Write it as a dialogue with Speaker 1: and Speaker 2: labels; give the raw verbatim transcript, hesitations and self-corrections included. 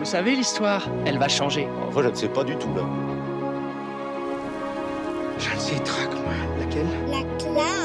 Speaker 1: Vous savez l'histoire, elle va changer.
Speaker 2: Enfin, je ne sais pas du tout, là.
Speaker 1: Je ne sais traque, moi. Laquelle?
Speaker 3: La classe.